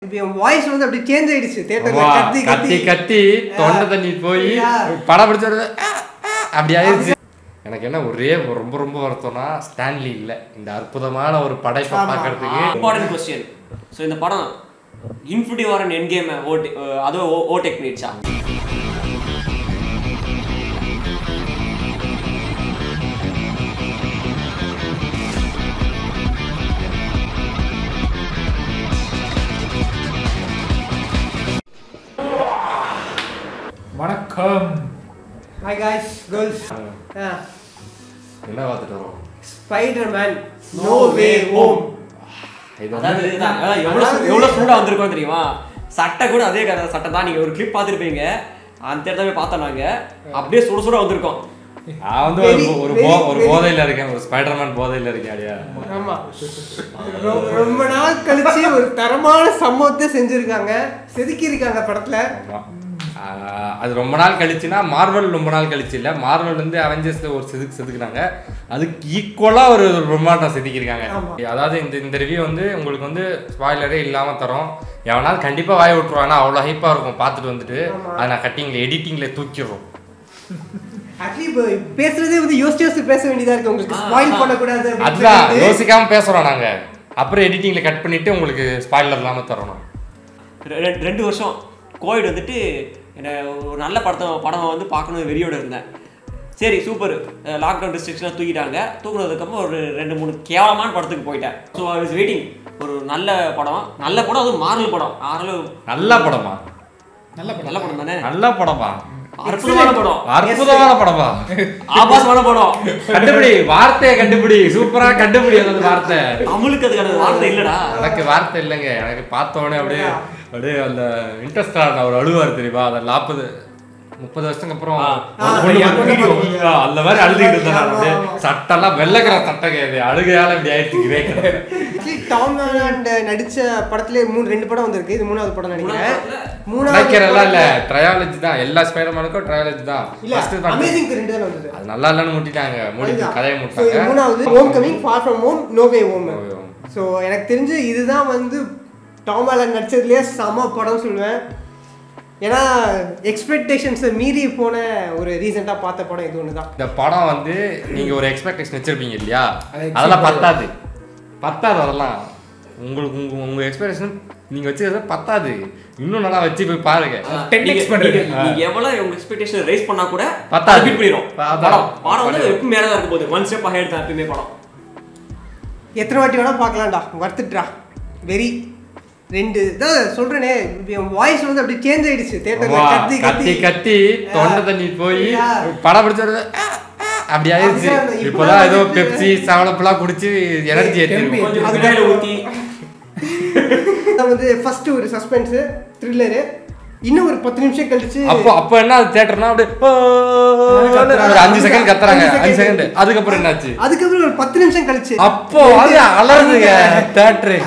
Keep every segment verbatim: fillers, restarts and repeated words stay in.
Voice வந்து அப்படியே change ஆயிடுச்சு தியேட்டர்ல கத்தி கத்தி கத்தி தொண்டை தண்ணி போய் படம் பிடிச்சது அப்படி ஆயிடுச்சு. எனக்கு என்ன ஒரே ரொம்ப ரொம்ப வருத்தம்னா ஸ்டான்லி இல்லை இந்த அற்புதமான ஒரு படைப்பை பார்க்கறதுக்கு. Important question. ஸோ இந்த படம் infinity war and Endgame ஓட் அதுவும் ஓவர்டேக் பண்ணிடுச்சா? வணக்கம். Hi guys girls. என்ன பார்த்துட்டு வரோம்? Spiderman no way home. அதாவது எவ்வளோ எவ்வளோ சூடாக வந்திருக்கோம் தெரியுமா? சட்டை கூட அதே சட்டை தான். நீங்கள் ஒரு கிளிப் பார்த்துருப்பீங்க, அந்த இடத்துல போய் பார்த்தோம் நாங்கள். அப்படியே சுட சுட வந்திருக்கோம். நான் வந்து ஒரு ஒரு போதையில் இருக்கேன், ஒரு ஸ்பைடர்மேன் போதையில் இருக்கேன். அடியா ஆமா, ரொம்ப நாள் கழிச்சு ஒரு தரமான சம்பவத்தை செஞ்சிருக்காங்க, செதுக்கி இருக்காங்க படத்துல. அது ரொம்ப நாள் கழிச்சுன்னா மார்வல் ரொம்ப நாள் கழிச்சு இல்லை, மார்வல் வந்து அவெஞ்சர்ஸ்ல ஒரு செதுக்கு செதுக்குனாங்க, அதுக்கு ஈக்குவலாக ஒரு பிரம்மாண்டம் செதுக்கியிருக்காங்க. அதாவது இந்த இந்த ரிவ்யூ வந்து உங்களுக்கு வந்து ஸ்பாய்லரே இல்லாமல் தரோம். எவனால் கண்டிப்பாக வாய் விட்டுருவாங்க, அவ்வளோ ஹைப்பாக இருக்கும். பார்த்துட்டு வந்துட்டு அதை நான் கட்டிங்கில் எடிட்டிங்கில் தூக்கிடுறோம். ஆக்சுவலி இப்போ பேசுறதே வந்து யோசிச்சு யோசிச்சு பேச வேண்டியதாக இருக்குது, உங்களுக்கு ஸ்பாயில் பண்ணக்கூடாது. அதுதான் யோசிக்காமல் பேசுகிறோம் நாங்கள். அப்புறம் எடிட்டிங்கில் கட் பண்ணிவிட்டு உங்களுக்கு ஸ்பாய்லர் இல்லாமல் தரணும். ரெண்டு வருஷம் கோவிட் வந்துட்டு என்ன ஒரு நல்ல படத்தை படம் வந்து பார்க்கணும் வெறியோடு இருந்தேன். சரி சூப்பர், லாக்டவுன் ரெஸ்ட்ரிக்ஷன்லாம் தூக்கிட்டாங்க. தூக்குனதுக்கப்புறம் ஒரு ரெண்டு மூணு கேவலமான படத்துக்கு போயிட்டேன். ஸோ ஐ வாஸ் வெயிட்டிங் ஒரு நல்ல படம். நல்ல படம், அதுவும் மார்வல் படம். ஆரலும் நல்ல படமா? நல்ல படம் நல்ல படம் தானே? நல்ல படமா? அற்புதமான படம். அற்புதமான படமா? ஆபாசமான படம். கண்டுபிடி, வார்த்தையை கண்டுபிடி, சூப்பரா கண்டுபிடி. அந்த வார்த்தை தமிழுக்கு அதுக்கான வார்த்தை இல்லடா. எனக்கு வார்த்தை இல்லைங்க. எனக்கு பார்த்தோன்னே அப்படியே அப்படியே அந்த இன்ட்ரெஸ்டா அவர் அழுவார் தெரியுமா? அந்த நாற்பது முப்பது வருஷத்துக்கு அப்புறம் அந்த மாதிரி அழுதுகிட்டு இருந்தாங்க. சட்டெல்லாம் வெள்ளக்கிற சட்டை அழுகையால இப்படி ஆயிடுச்சு. டாம் ஹாலண்ட் நடிச்ச படத்துல மூணு ரெண்டு படம் வந்திருக்கு, இது மூணாவது படம் நினைக்கிறேன். மூணாவது இல்ல ட்ரையாலஜி தான், எல்லா ஸ்பைடர்மேனுக்கும் ட்ரையாலஜி தான். அமேசிங் ரெண்டு தான் வந்தது, அது நல்லா இல்லன்னு மூட்டிட்டாங்க, மூடிட்டு கதையை மூட்டாங்க. மூணாவது homecoming, far from home, no way home. So எனக்கு தெரிஞ்சு இதுதான் வந்து டாம் ஹாலண்ட் நடிச்சதுலேயே செம படம் சொல்லுவேன். ஏன்னா எக்ஸ்பெக்டேஷன்ஸை மீறி போன ஒரு ரீசெண்டாக பார்த்த படம் இது ஒன்று தான். இந்த படம் வந்து நீங்கள் ஒரு எக்ஸ்பெக்டேஷன் வச்சுருப்பீங்க இல்லையா, அதெல்லாம் பத்தாது பத்தாது அதெல்லாம் உங்களுக்கு உங்கள் உங்கள் எக்ஸ்பெக்டேஷன் நீங்கள் வச்சுக்கிறத பத்தாது. இன்னும் நல்லா வச்சு போய் பாருங்க. எவ்வளோ உங்கள் எக்ஸ்பெக்டேஷன் ரைஸ் பண்ணால் கூட பத்தாது பண்ணிடும். படம் படம் வந்து எப்பவும் மேலே தான் இருக்கும் போது ஒன் ஸ்டெப் அஹெட் தான் எப்பயுமே படம். எத்தனை வாட்டி வேணால் பார்க்கலாம்டா, வர்த்துட்ரா. வெரி ரெண்டு தான் சொல்றேனே, வாய்ஸ் வந்து அப்படியே சேஞ்ச் ஆயிடுச்சு தியேட்டர்ல கத்தி கத்தி கத்தி தொண்டை தண்ணி போய் படம் பிடிச்சது அப்படி ஆயிடுச்சு. இப்போதான் ஏதோ பெப்சி செவனப்லாம் குடிச்சு எனர்ஜி ஏற்றி அதுக்காக ஊற்றி வந்து ஃபர்ஸ்ட் ஒரு சஸ்பென்ஸ் த்ரில்லரு. இன்னும் ஒரு பத்து நிமிஷம் கழிச்சு அப்போ அப்போ என்ன தியேட்டர்னா அப்படியே ஒரு அஞ்சு செகண்ட் கத்துறாங்க, அஞ்சு செகண்ட். அதுக்கப்புறம் என்னாச்சு? அதுக்கப்புறம் ஒரு பத்து நிமிஷம் கழிச்சு அப்போ அது அலறுதுங்க தியேட்டரு.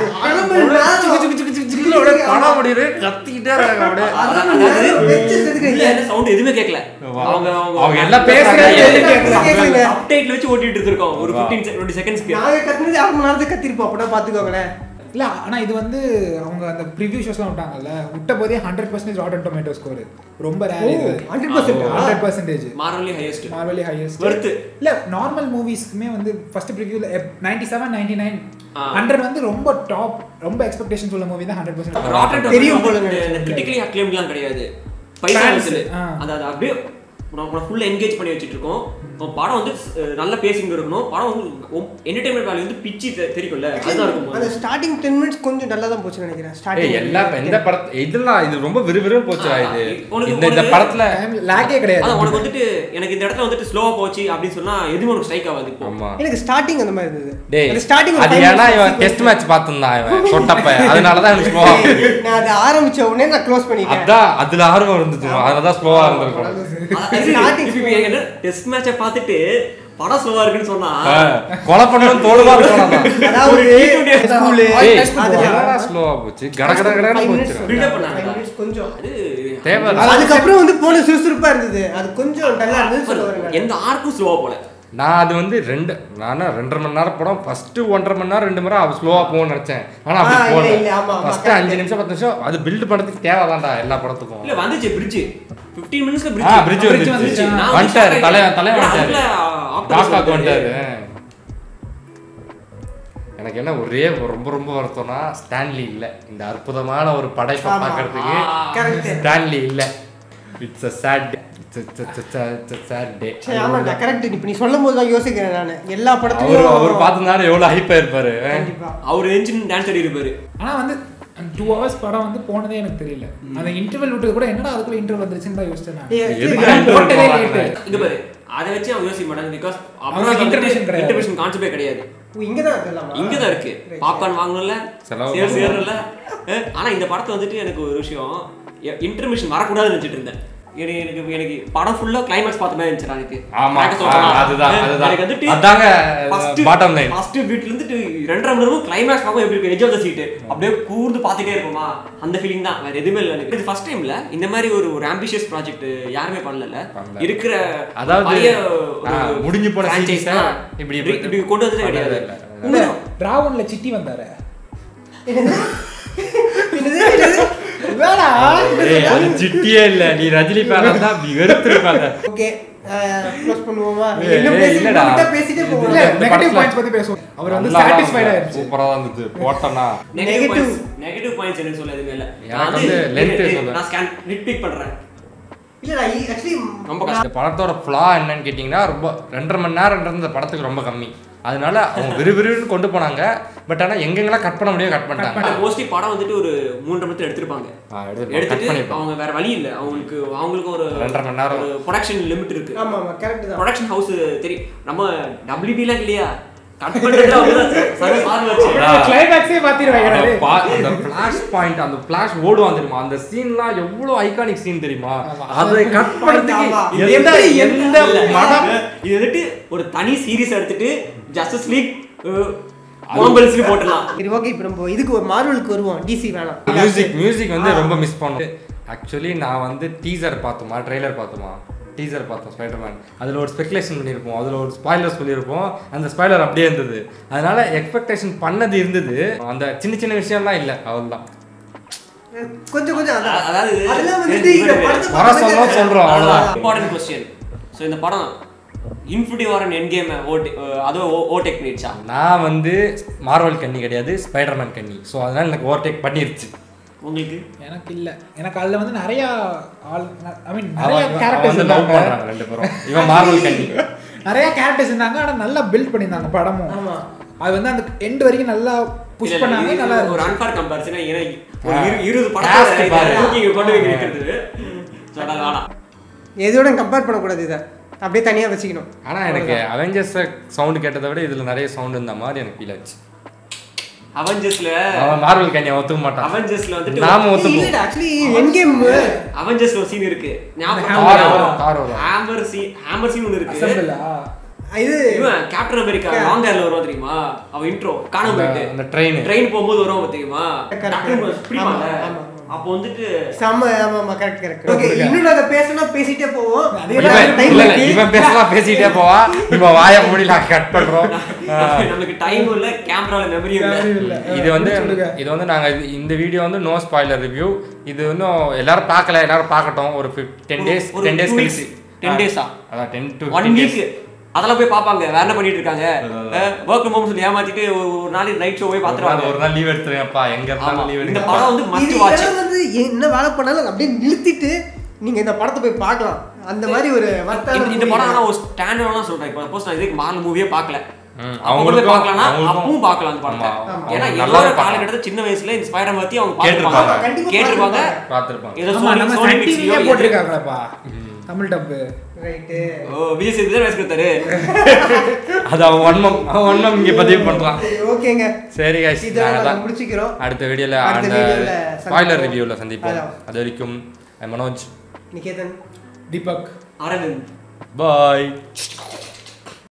படம் முடியுது, கத்திக்கிட்டே இருக்காங்க. சவுண்ட் எதுவுமே கேட்கல. அவங்க அவங்க எல்லாம் பேசுறாங்க, அப்டேட்ல வச்சு ஓட்டிட்டு இருக்கோம். ஒரு பதினைந்து இருபது செகண்ட்ஸ்க்கு நாங்க கத்துனது அரை மணி நேரத்துக்கு கத்திருப்போம். அப்படின்னா பாத்துக்கோங்களேன். இல்லை, ஆனால் இது வந்து அவங்க அந்த ப்ரிவ்யூ ஷோஸ்லாம் விட்டாங்கல்ல, விட்ட போதே hundred percentage rotten tomato score ரொம்ப ரேர். இது ஹண்ட்ரட் பர்சன்ட் ஹண்ட்ரட் பர்சன்டேஜ் மார்வலி ஹையஸ்ட் மார்வலி ஹையஸ்ட் வருது. இல்லை, நார்மல் மூவிஸ்க்குமே வந்து ஃபர்ஸ்ட் ப்ரிவ்யூல ninety seven ninety nine hundred வந்து ரொம்ப டாப், ரொம்ப எக்ஸ்பெக்டேஷன்ஸ் உள்ள மூவி தான். ஹண்ட்ரட் பர்சன்ட் ராட்டன் தெரியும் போலுங்க. கிரிட்டிக்கலி அக்ளைம்லாம் கிடையாது, பைசான்ஸ்ல அந்த அது அப்படியே நம்ம ஃபுல்லா என்கேஜ் பண்ணி வச்சிட்டு இருக்கோம். படம் வந்து நல்ல பேசிங் இருக்கணும். படம் வந்து என்டர்டெயின்மென்ட் வேல்யூ வந்து பிச்சி தெரியும்ல, அதுதான் இருக்கும். அந்த ஸ்டார்டிங் ten minutes கொஞ்சம் நல்லா தான் போச்சு நினைக்கிறேன். ஸ்டார்டிங் எல்லா இந்த படம் இதெல்லாம் இது ரொம்ப விறுவிறுன்னு போச்சு. இது இந்த இந்த படத்துல லாகே கிடையாது. அத உனக்கு வந்துட்டு எனக்கு இந்த இடத்துல வந்துட்டு ஸ்லோவா போச்சு அப்படி சொன்னா எதுவும் உனக்கு ஸ்ட்ரைக் ஆகாது. இப்போ எனக்கு ஸ்டார்டிங் அந்த மாதிரி இருந்தது. அந்த ஸ்டார்டிங் அது ஏனா இவன் டெஸ்ட் மேட்ச் பார்த்துந்தான் இவன் சொட்டப்ப, அதனால தான் எனக்கு ஸ்லோவா. நான் அது ஆரம்பிச்ச உடனே நான் க்ளோஸ் பண்ணிட்டேன். அதான் அதுல ஆர்வம் இருந்துச்சு, அதனால தான் ஸ்லோவா இருந்திருக்கும். ஸ்டார்டிங் டெஸ்ட் மேட்சை பார்த்துட்டு படம் ஸ்லோவா இருக்குன்னு சொன்னா கொலை பண்ணனும் தோடுவா போறாங்க. அதாவது ஸ்கூல் அதனால ஸ்லோவா போச்சு, கட கட கடன்னு போச்சு. பில்ட் பண்ணாங்க கொஞ்சம். அது தேவை. அதுக்கு அப்புறம் வந்து போன சுறுசுறுப்பா இருந்தது, அது கொஞ்சம் டல்லா இருந்துச்சு சொல்ல வரேன். எந்த ஆர்க்கும் ஸ்லோவா போல. நான் அது வந்து ரெண்டு நானும் ரெண்டரை மணி நேரம் படம் ஃபர்ஸ்ட் ஒன்றரை மணி நேரம் ரெண்டு மணி நேரம் அது ஸ்லோவாக போகணும்னு நினச்சேன். ஆனால் அப்படி போகல. ஃபர்ஸ்ட் அஞ்சு நிமிஷம் பத்து நிமிஷம் அது பில்டு பண்ணுறதுக்கு தேவைதான்டா எல்லா படத்துக்கும். இல்லை வந்துச்சு பிரிட்ஜ் ஃபிஃப்டீன் மினிட்ஸ்க்கு பிரிட்ஜ் ஆ பிரிட்ஜ் வந்துச்சு வந்துட்டாரு தலை தலை வந்துட்டாரு டாக்காக்கு வந்துட்டாரு. எனக்கு என்ன ஒரே ரொம்ப ரொம்ப வருத்தம்னா ஸ்டான்லி இல்லை. இந்த அற்புதமான ஒரு படைப்பை பார்க்கறதுக்கு ஸ்டான்லி இல்லை. It's a sad sad day. ஆமாடா கரெக்ட். இப்போ நீ சொல்லும்போது தான் யோசிக்கிறேன் நான். எல்லா படத்துலயும் அவர் பார்த்துனால எவ்வளோ ஹைப்பா இருப்பாரு. அவர் என்ஜின் டான்ஸ் ஆடி இருப்பாரு. ஆனா வந்து டூ ஹவர்ஸ் படம் வந்து போனதே எனக்கு தெரியல. அந்த இன்டர்வல் விட்டது கூட என்னடா அதுக்குள்ள இன்டர்வல் வந்துருச்சுன்னு தான் யோசிச்சேன் நான். இங்க பாரு அதை வச்சு அவங்க யோசிக்க மாட்டாங்க. பிகாஸ் அவங்க இன்டர்நேஷனல் கிடையாது, இன்டர்நேஷனல் கான்செப்டே கிடையாது. இங்க தான் அதெல்லாம் இங்க தான் இருக்கு. பாப்கார்ன் வாங்கணும்ல சேர் சேர்றல. ஆனா இந்த படத்தை வந்துட்டு எனக்கு ஒரு விஷயம் இன்டர்மிஷன் வரக்கூடாதுன்னு நினைச்சிட்டு இருந்தேன். எனக்கு எனக்கு படம் ஃபுல்லா கிளைமாக்ஸ் பார்த்த மாதிரி இருந்துச்சு எனக்கு. ஆமா அதுதான் அதுதான் எனக்கு வந்துட்டு அதாங்க பாட்டம் லைன். ஃபர்ஸ்ட் வீட்ல இருந்து ரெண்டரை மணி நேரம் கிளைமாக்ஸ் பார்க்க எப்படி இருக்கு எட்ஜ் ஆஃப் தி சீட் அப்படியே கூர்ந்து பார்த்துட்டே இருப்போமா அந்த ஃபீலிங் தான். வேற எதுவுமே இல்லை எனக்கு. இது ஃபர்ஸ்ட் டைம்ல இந்த மாதிரி ஒரு ஒரு ஆம்பிஷியஸ் ப்ராஜெக்ட் யாருமே பண்ணல. இருக்கிற அதாவது முடிஞ்சு போன சீரிஸ் இப்படி இப்படி கொண்டு வந்ததே கிடையாது. இந்த ராவன்ல சிட்டி வந்தாரு. சிட்டியே இல்ல நீ ரஜினி ஃபேன் தான் வெறுத்துருப்பாங்க. ஓகே க்ளோஸ் பண்ணுவோமா? இல்லடா பேசிட்டே போவோம். நெகட்டிவ் பாயிண்ட்ஸ் பத்தி பேசுவோம். அவர் வந்து சாட்டிஸ்ஃபைடா இருந்துச்சு. சூப்பரா இருந்துச்சு. போட்டனா நெகட்டிவ் நெகட்டிவ் பாயிண்ட்ஸ் என்ன சொல்ல எதுமே இல்ல. நான் வந்து லெந்த் சொல்றேன். நான் ஸ்கேன் நிட்பிக் பண்றேன். இல்லடா ஆக்சுவலி இந்த படத்தோட ஃப்ளா என்னன்னு கேட்டிங்கன்னா ரொம்ப ரெண்டரை மணி நேரம் இந்த படத்துக்கு ரொம்ப கம்மி. அதனால அவங்க விறுவிறுன்னு கொண்டு போனாங்க. பட் ஆனால் எங்கெங்கெல்லாம் கட் பண்ண முடியும் கட் பண்ணிட்டாங்க. மோஸ்ட்லி படம் வந்துட்டு ஒரு மூன்றரை மணி நேரம் எடுத்துருப்பாங்க. எடுத்துட்டு அவங்க வேற வழி இல்லை. அவங்களுக்கு அவங்களுக்கு ஒரு ரெண்டரை மணி நேரம் ஒரு ப்ரொடக்ஷன் லிமிட் இருக்கு. ஆமா ஆமா கரெக்ட் தான். ப்ரொடக்ஷன் ஹவுஸ் தெரியும். நம்ம டபிள்யூபிலாம் இல்லையா கட் பண்றது அவ்வளவுதான். சரி சார் வச்சு கிளைமாக்ஸே மாத்திடுவாங்க. அந்த ஃபிளாஷ் பாயிண்ட் அந்த ஃபிளாஷ் ஓடுவான் தெரியுமா? அந்த சீன்லாம் எவ்வளவு ஐகானிக் சீன் தெரியுமா? அதை கட் பண்றதுக்கு எந்த எந்த மடம் இது வந்துட்டு ஒரு தனி சீரிஸ் எடுத்துட்டு ஜஸ்டிஸ் லீக் மார்வல்ஸ்ல போடலாம். சரி ஓகே இப்போ நம்ம இதுக்கு ஒரு மார்வலுக்கு வருவோம். டிசி வேணாம். மியூசிக் மியூசிக் வந்து ரொம்ப மிஸ் பண்ணோம். ஆக்சுவலி நான் வந்து டீசர் பார்த்தோமா ட்ரெய்லர் பார்த்தோமா டீசர் பார்த்தோம் ஸ்பைடர்மேன். அதில் ஒரு ஸ்பெகுலேஷன் பண்ணியிருப்போம், அதில் ஒரு ஸ்பாய்லர் சொல்லியிருப்போம். அந்த ஸ்பாய்லர் அப்படியே இருந்தது. அதனால எக்ஸ்பெக்டேஷன் பண்ணது இருந்தது. அந்த சின்ன சின்ன விஷயம்லாம் இல்லை அவ்வளோதான். கொஞ்சம் கொஞ்சம் அதாவது அதெல்லாம் வந்து இந்த படத்தை வரசம்லாம் சொல்கிறோம் அவ்வளோதான். Important question. ஸோ இந்த படம் infinity war and Endgame ஓட்டி அதுவும் ஓவர்டேக் பண்ணிடுச்சா? நான் வந்து மார்வல் கண்ணி கிடையாது, ஸ்பைடர்மேன் கண்ணி. ஸோ அதனால் எனக்கு ஓவர்டேக் பண்ணிருச்சு. உங்களுக்கு? எனக்கு இல்லை. எனக்கு அதில் வந்து நிறைய ஆல் ஐ மீன் நிறைய கேரக்டர்ஸ் லவ் பண்ணுறாங்க ரெண்டு பேரும். இவன் மார்வல் கண்ணி. நிறைய கேரக்டர்ஸ் இருந்தாங்க. ஆனால் நல்லா பில்ட் பண்ணியிருந்தாங்க படமும். ஆமாம் அது வந்து அந்த எண்ட் வரைக்கும் நல்லா புஷ் பண்ணாங்க. நல்லா ஒரு அன்ஃபேர் கம்பேரிசன். ஏன்னா இருபது படத்தை கொண்டு வைக்கிறது எதோட கம்பேர் பண்ணக்கூடாது. இதை அப்படியே தனியாக வச்சுக்கணும். ஆனால் எனக்கு அவெஞ்சர்ஸ் சவுண்டு கேட்டதை விட இதில் நிறைய சவுண்டு இருந்த மாதிரி எனக்கு ஃபீல் ஆச்சு. அவெஞ்சர்ஸ்ல அவன் மார்வல் கண்ணியை ஒத்துக்க மாட்டான். அவெஞ்சர்ஸ்ல வந்துட்டு நாம ஒத்துப்போம். ஆக்சுவலி எண்ட் கேம் அவெஞ்சர்ஸ்ல ஒரு சீன் இருக்கு. ஞாபகம் ஹேமர் சீன் ஹேமர் சீன் ஒன்னு இருக்கு. இது இவன் கேப்டன் அமெரிக்கா லாங் ஹேர்ல வருவா தெரியுமா? அவ இன்ட்ரோ காணாம போயிட்டு அந்த ட்ரெயின் ட்ரெயின் போகும்போது வருவா தெரியுமா? பிடிப்பாங்க. அப்போ வந்துட்டு செம்ம. ஆமா கரெக்ட் கரெக்ட். ஓகே இன்னும் நாங்க பேசனா பேசிட்டே போவோம். இவன் பேசனா பேசிட்டே போவா. இவன் வாயை மூடில கட் பண்றோம். நமக்கு டைம் இல்ல, கேமரால மெமரியும் இல்ல. இது வந்து இது வந்து நாங்க இந்த வீடியோ வந்து நோ ஸ்பாயிலர் ரிவ்யூ. இது இன்னும் எல்லாரும் பார்க்கல, எல்லாரும் பார்க்கட்டும். ஒரு டென் டேஸ் டென் டேஸ் கழிச்சு டென் டேஸா அதான் டென் டு ஒன் வீக் அதெல்லாம் போய் பாப்பாங்க. வேற என்ன பண்ணிட்டு இருக்காங்க? வொர்க் ஃப்ரம் ஹோம் சொல்லி ஏமாத்திட்டு ஒரு நாள் நைட் ஷோ போய் பாத்துறாங்க. ஒரு நாள் லீவ் எடுத்துறேன்ப்பா, எங்க இருந்தாலும் லீவ் எடுங்க. இந்த படம் வந்து மஸ்ட் வாட்ச். இது வந்து என்ன வேலை பண்ணாலும் அப்படியே நிறுத்திட்டு நீங்க இந்த படத்தை போய் பார்க்கலாம். அந்த மாதிரி ஒரு வர்த்தகம். இந்த படம் நான் ஒரு ஸ்டாண்ட் அலோனா சொல்றேன். இப்போ சப்போஸ் நான் இதுக்கு மார்வல் மூவியே பார்க்கல, அவங்களும் பார்க்கலாம்னா அப்பவும் பார்க்கலாம் அந்த படத்தை. ஏன்னா எல்லாரும் காலகட்டத்துல சின்ன வயசுல இந்த ஸ்பைடர் பத்தி அவங்க பார்த்திருப்பாங்க, கேட்டிருப்பாங்க, பார்த்திருப்பாங்க. ஏதோ சோனி சோனி பிக்ஸ்லயே போட்டுருக்காங்கப்பா Tamil dub. Right. Oh Vijay Sethupathi voice கொடுத்தாரு. அது அவன் ஒன்மம் அவன் ஒன்மம் இங்க பதிவு பண்றான். ஓகேங்க சரி गाइस, நாங்க முடிச்சிக்கிறோம். அடுத்த வீடியோல அந்த ஸ்பாயிலர் ரிவ்யூல சந்திப்போம். அது வரைக்கும் மனோஜ், நிகேதன், தீபக், அரவிந்த். பாய்.